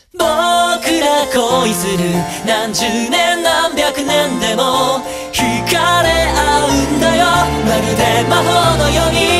僕ら恋する何十年何百年でも惹かれ合うんだよ、まるで魔法のように。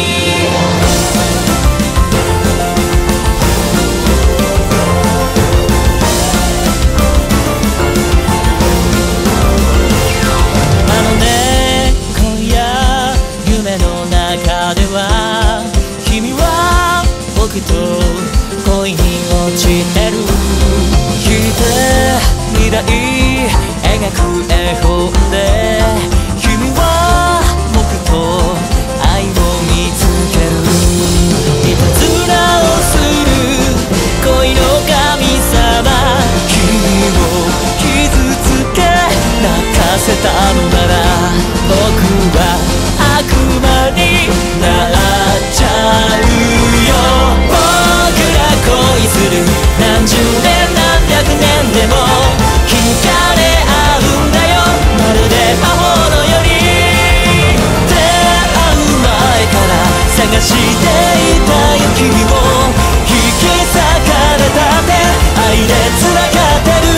あのね、今夜夢の中では君は僕と恋に落ちてる。聞いて未来描く絵本で君は僕と愛を見つける。いたずらをする恋の神様、君を傷つけ泣かせたのなら僕は悪魔になっちゃうよ。僕ら恋する何十年何百年でも惹かれ合うんだよ、まるで魔法のように。出会う前から探していたよ君を、引き裂かれたって愛で繋がってる。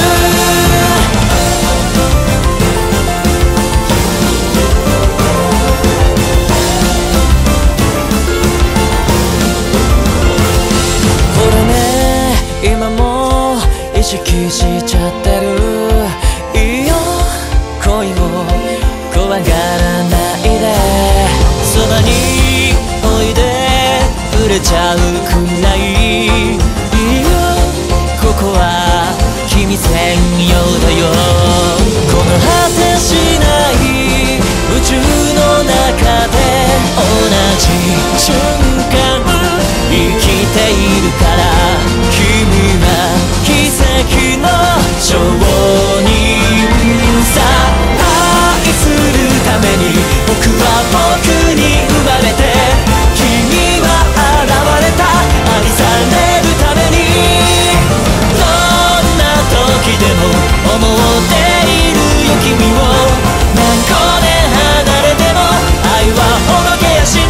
これね、今も意識しちゃってる。いいよ恋を怖がらないで、そばにおいで触れちゃうくらい。いいよここは君専用だよ。この果てしない宇宙の中で同じ瞬間生きているから、君は奇跡の証人さ。愛するために僕は僕に生まれて、君は現れた愛されるために。どんな時でも思っているよ君を、何個年離れても愛はほどけやしない。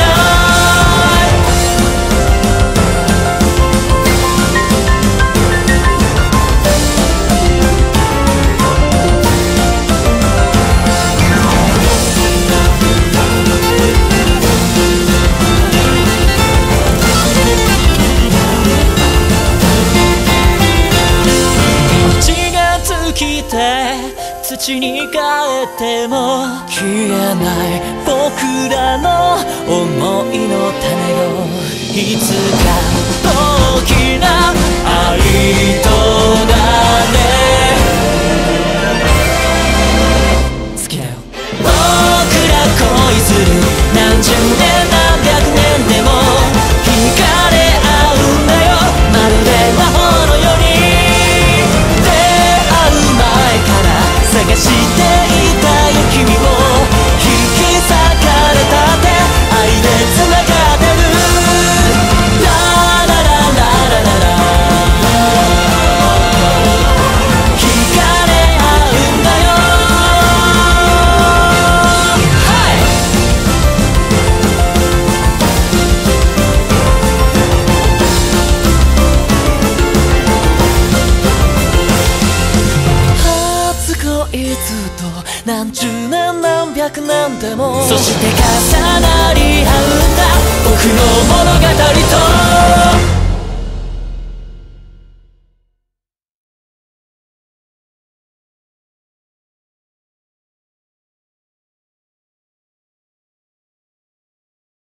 土に帰っても消えない僕らの想いの種よ。いつか大きな愛となれ付き合う。僕ら恋する何十年何百年でも惹かれ合うんだよ、まるで魔法のように。出会う前から探していたよ君を、引き裂かれたって愛で繋がってる。ラララララララ、惹かれ合うんだよ。何十年何百年でも、そして重なり合うんだ僕の物語と。